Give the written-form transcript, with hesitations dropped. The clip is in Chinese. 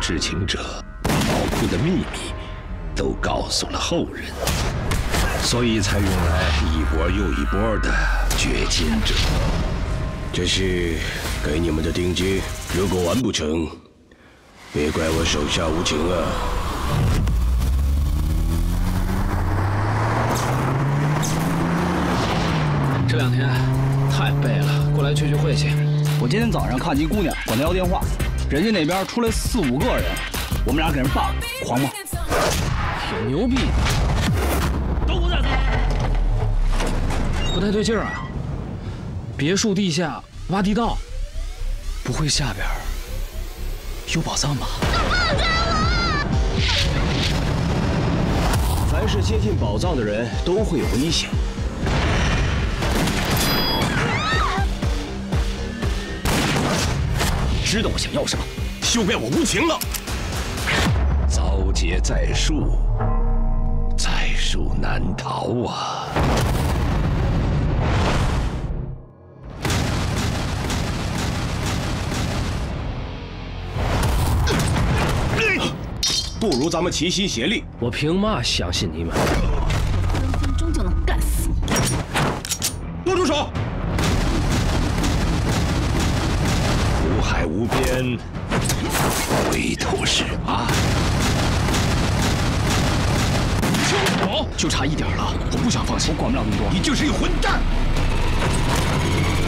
知情者把宝库的秘密都告诉了后人，所以才用来一波又一波的掘金者。 这是给你们的定金，如果完不成，别怪我手下无情啊！ 这2天太背了，过来聚聚会去。 我今天早上看见一姑娘管他要电话，人家那边出来4、5个人，我们俩给人办了，狂吗？ 挺牛逼的， 都给我带走！ 不太对劲儿啊！别墅地下挖地道，不会下边有宝藏吧？ 凡是接近宝藏的人都会有危险。 知道我想要什么，休怪我无情了。 遭劫在树，在树难逃啊！ 不如咱们齐心协力。 我凭嘛相信你们？ 分分钟就能干死你！ 都住手！ 无海无边，唯独是爱。 就差一点了，我不想放弃。 我管不了那么多。 你就是一个混蛋！